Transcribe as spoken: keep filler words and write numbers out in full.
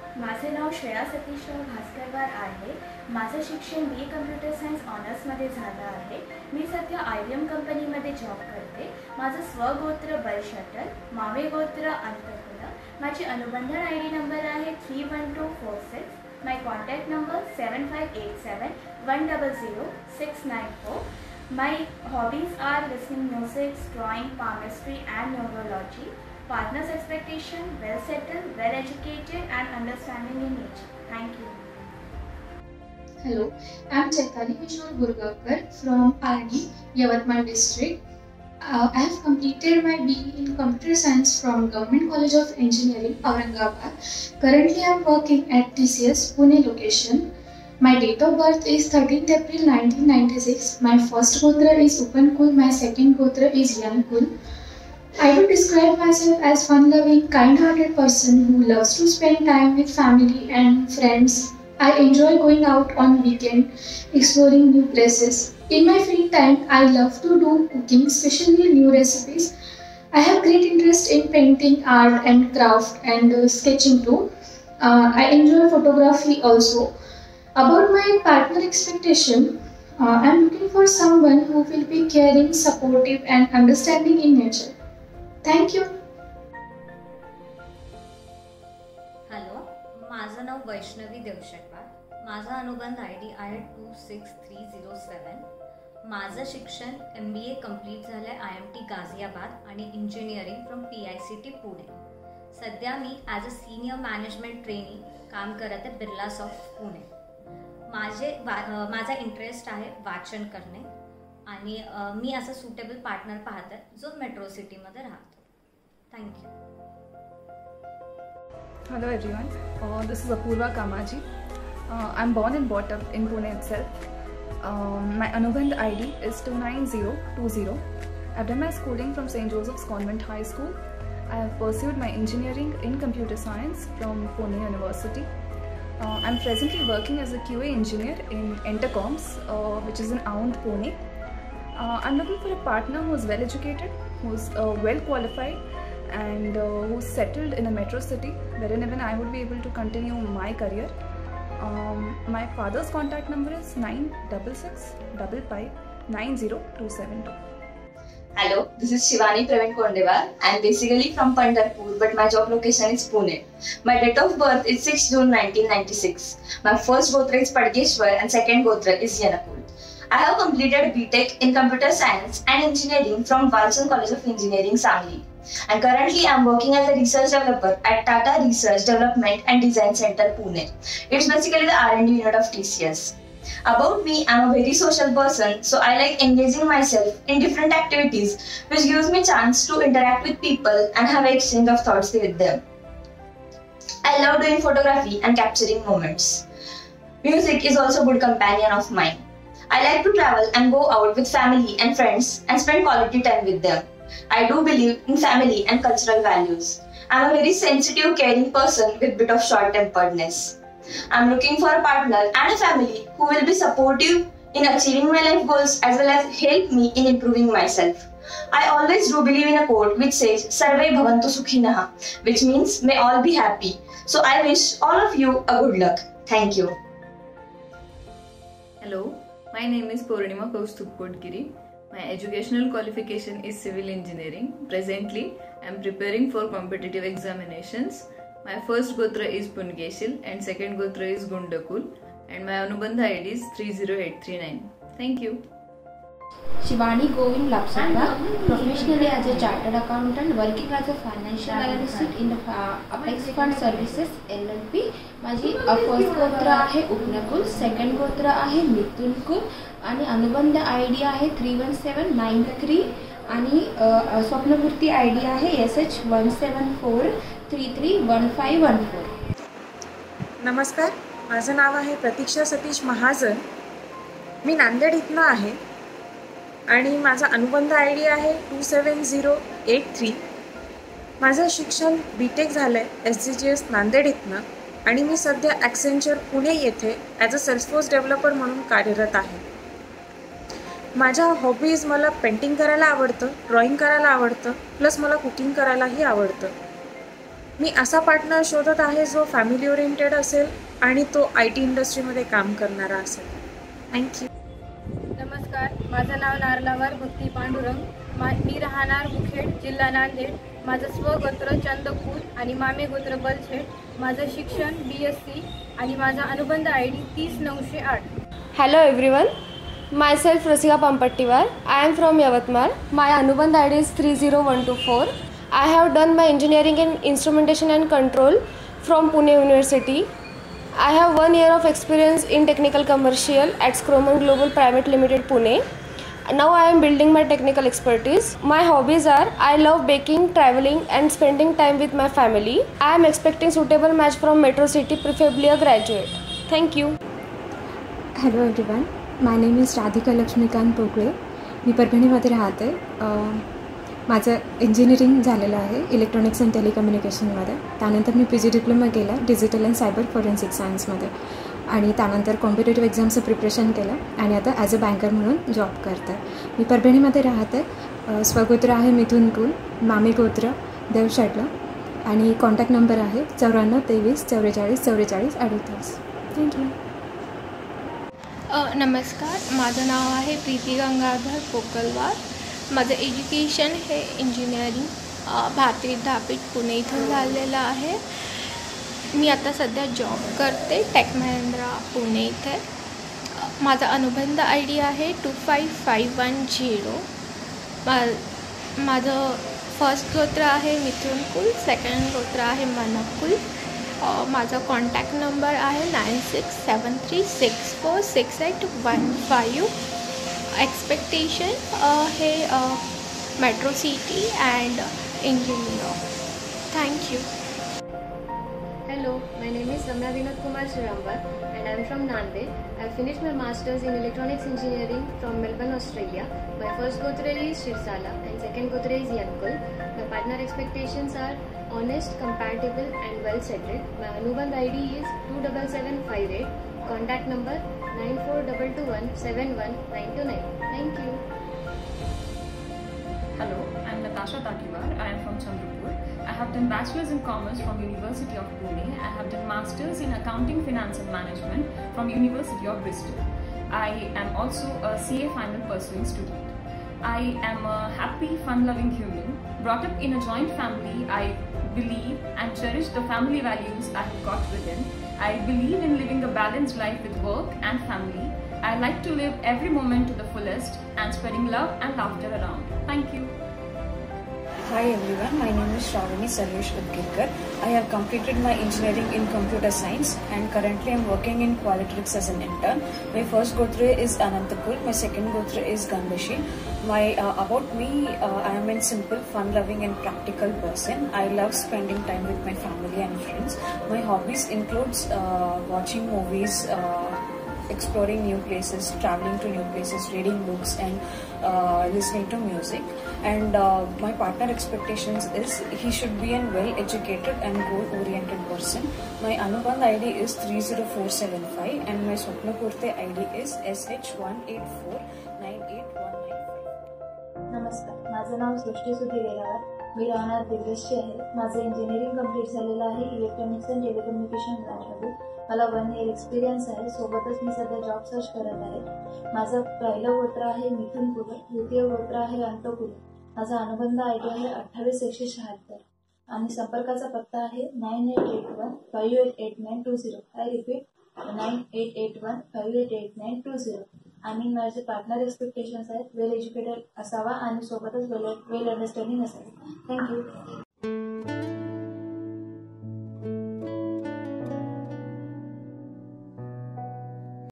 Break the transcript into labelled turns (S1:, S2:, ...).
S1: माझे नाव श्रेया सतीशराव भास्करवार आहे. माझं शिक्षण बी ए कम्प्युटर सायन्स ऑनर्समध्ये झालं आहे. मी सध्या आय बी एम कंपनीमध्ये जॉब करते. माझं स्वगोत्र बलशटल, मावे गोत्र अंतकुल. माझी अनुबंधन आय डी नंबर आहे three one two four six. My contact number seven five eight seven one double zero six nine four. My hobbies are listening music, drawing, palmistry and neurology. Partner's expectation, well settled, well educated and understanding in nature. Thank you.
S2: Hello, I am Chaitani Kishore Burgakar from Arni, Yavatmal district. Uh, I have completed my B E in Computer Science from Government College of Engineering, Aurangabad. Currently, I am working at T C S Pune location. My date of birth is thirteenth April nineteen ninety-six. My first gotra is Upankul. My second gotra is Yanakul. I would describe myself as fun-loving, kind-hearted person who loves to spend time with family and friends. I enjoy going out on weekend, exploring new places. In my free time, I love to do cooking, especially new recipes. I have great interest in painting, art and craft and uh, sketching too. Uh, I enjoy photography also. About my partner expectation, uh, I am looking for someone who will be caring, supportive and understanding in nature. Thank you.
S3: Hello, माझं नाव वैष्णवी देवशेटवार. माझा अनुबंध I D आहे two six three zero seven. माझं शिक्षण M B A complete झालं आहे I am T Ghaziabad आणि engineering from P I C T Pune. सध्या मी as a senior management trainee काम करत आहे बिर्ला सॉफ्ट पुणे. माझे वा माझा इंटरेस्ट आहे वाचन करणे आणि मी असा सुटेबल पार्टनर पाहत आहे जो मेट्रो सिटीमध्ये राहतो. Thank you.
S4: Hello everyone, uh, this is Apurva Kamaji. Uh, I'm born and brought up in Pune itself. Um, my Anubandh I D is two nine zero two zero. I've done my schooling from Saint Joseph's Convent High School. I have pursued my engineering in computer science from Pune University. Uh, I'm presently working as a Q A engineer in Entercoms, uh, which is in Aund, Pune. Uh, I'm looking for a partner who is well educated, who's uh, well qualified, and uh, who's settled in a metro city, wherein even I would be able to continue my career. Um, my father's contact number is nine six six five five nine zero two seven two.
S5: Hello, this is Shivani Praveen Kondewar. I am basically from Pandharpur, but my job location is Pune. My date of birth is sixth June nineteen ninety-six. My first gotra is Padgeshwar and second gotra is Yanakul. I have completed B Tech in Computer Science and Engineering from Walchand College of Engineering, Sangli. And currently I am working as a research developer at Tata Research Development and Design Center, Pune. It's basically the R and D unit of T C S. About me, I am a very social person, so I like engaging myself in different activities which gives me chance to interact with people and have an exchange of thoughts with them. I love doing photography and capturing moments. Music is also a good companion of mine. I like to travel and go out with family and friends and spend quality time with them. I do believe in family and cultural values. I am a very sensitive, caring person with bit of short-temperedness. I am looking for a partner and a family who will be supportive in achieving my life goals as well as help me in improving myself. I always do believe in a quote which says Sarve Bhavantu Sukhinaha, which means may all be happy. So I wish all of you a good luck. Thank you.
S6: Hello, my name is Purnima Kaustubh Kodgiri. My educational qualification is civil engineering. Presently, I am preparing for competitive examinations. My first gotra is Pungeshil and second gotra is Gundakul, and my Anubandha I D is three zero eight three nine. Thank you.
S7: Shivani Govind Lapsanga, professionally as a chartered accountant, working as a financial analyst in the Apex Fund Services L L P. माझी first गोत्र आहे उपनकुल, second गोत्र आहे मिथुनकुल आणि अनुबंध I D आहे three one seven nine three आणि स्वप्नपूर्ती आय डी आहे S H one seven four three three one five one four.
S8: नमस्कार, माझं नाव आहे प्रतीक्षा सतीश महाजन. मी नांदेड इथनं आहे आणि माझा अनुबंध आय डी आहे two seven zero eight three. माझं शिक्षण बी टेक झालं आहे S G G S Nanded इथनं आणि मी सध्या ॲक्सेंचर पुणे येथे ॲज अ सेल्सफोर्स डेव्हलपर म्हणून कार्यरत आहे. माझ्या हॉबीज मला पेंटिंग करायला आवडतं, ड्रॉइंग करायला आवडतं, प्लस मला कुकिंग करायलाही आवडतं. मी असा पार्टनर शोधत आहे जो फॅमिली ओरिएंटेड असेल आणि तो आय टी इंडस्ट्रीमध्ये काम करणारा असेल. थँक्यू.
S7: नमस्कार, माझं नाव नारलावार भक्ती पांडुरंग. मा मी राहणार मुखेड, जिल्हा नांदेड. माझं स्वगोत्र चंदकूर आणि मामे गोत्र बलछेड. माझं शिक्षण बी एस सी आणि माझा अनुबंध आय डी तीस नऊशे आठ.
S9: Hello everyone, myself Rasika Pampattiwar. I am from Yavatmal. My Anubandh I D is three zero one two four. I have done my engineering in instrumentation and control from Pune University. I have one year of experience in technical commercial at Scroman Global Private Limited, Pune. Now I am building my technical expertise. My hobbies are I love baking, traveling and spending time with my family. I am expecting suitable match from Metro City, preferably a graduate. Thank you.
S10: Hello everyone, my name is Radhika Laxmikant Pokale. मी परभणीमध्ये राहते. माझं engineering झालेलं आहे electronics and टेलिकम्युनिकेशनमध्ये. त्यानंतर मी P G diploma केला डिजिटल अँड सायबर फॉरेन्सिक सायन्समध्ये आणि त्यानंतर कॉम्पिटेटिव्ह एक्झामचं प्रिपरेशन केलं आणि आता ॲज अ बँकर म्हणून जॉब करते. मी परभणीमध्ये राहते. स्वगोत्र आहे मिथुन कुल, मामी गोत्र देवशटला आणि कॉन्टॅक्ट नंबर आहे चौऱ्याण्णव तेवीस चौवेचाळीस चौवेचाळीस अडतीस. थँक्यू.
S2: नमस्कार, माझं नाव आहे प्रीती गंगाधर पोकलवार. माझं एज्युकेशन हे इंजिनिअरिंग भारती विद्यापीठ पुणे इथून झालेलं आहे. मी आता सध्या जॉब करते टेक महिंद्रा पुणे इथे. माझा अनुबंध आय डी आहे two five five one zero. मा माझं फर्स्ट गोत्र आहे मिथुन कुल, सेकंड गोत्र आहे मनकुल. माझा कॉन्टॅक्ट नंबर आहे nine six seven three six four six eight one five. Expectation हे metro city and engineer. Thank you.
S9: Hello, my name is Ramya Vinod Kumar Shirambar and I am from Nanded. I have finished my Masters in Electronics Engineering from Melbourne, Australia. My first gotra is Shirsala and second gotra is Yankul. My partner expectations are honest, compatible and well settled. My Anubandh I D is two seven seven five eight. Contact number nine four two two one seven one nine two nine. Thank you.
S11: Hello, I am Natasha Tatiwar. I am from Chandrapur. I have done Bachelor's in Commerce from University of Pune. I have done Masters in Accounting, Finance and Management from University of Bristol. I am also a C A final pursuing student. I am a happy, fun-loving human. Brought up in a joint family, I believe and cherish the family values I have got within. I believe in living a balanced life with work and family. I like to live every moment to the fullest and spreading love and laughter around. Thank you.
S12: Hi everyone, my name is Shravani Sarvesh Udgirkar. I have completed my engineering in computer science and currently I am working in Qualitrix as an intern. My first gotra is Anantakul, my second gotra is Gandashi. My uh, about me, uh, I am a simple, fun-loving and practical person. I love spending time with my family and friends. My hobbies includes uh, watching movies, uh, exploring new places, traveling to new places, reading books and uh, listening to music. And uh, my partner expectations is he should be a well-educated and goal-oriented person. My Anubandh I D is three zero four seven five and my Swapnapurte I D is S H one eight four nine eight one nine five.
S1: नमस्कार, माझं नाव सृष्टी सुधीर येरावार. मी राहणार दिग्रसची आहे. माझं engineering complete झालेलं आहे electronics and telecommunication ब्रांचमध्ये. मला one year experience आहे. सोबतच मी सध्या जॉब सर्च करत आहे. माझं पहिलं गोत्र आहे मिथुन कुल, द्वितीय गोत्र आहे अंतकुल. माझा अनुबंध आय डी आहे अठ्ठावीस एकशे शहात्तर आणि संपर्काचा पत्ता आहे nine eight eight one five eight eight nine two zero. I repeat nine eight eight one five eight eight nine two zero. आणि माझे पार्टनर एक्सपेक्टेशन्स आहेत वेल एज्युकेटेड असावा आणि सोबतच वेल वेल अंडरस्टँडिंग असावे. थँक्यू.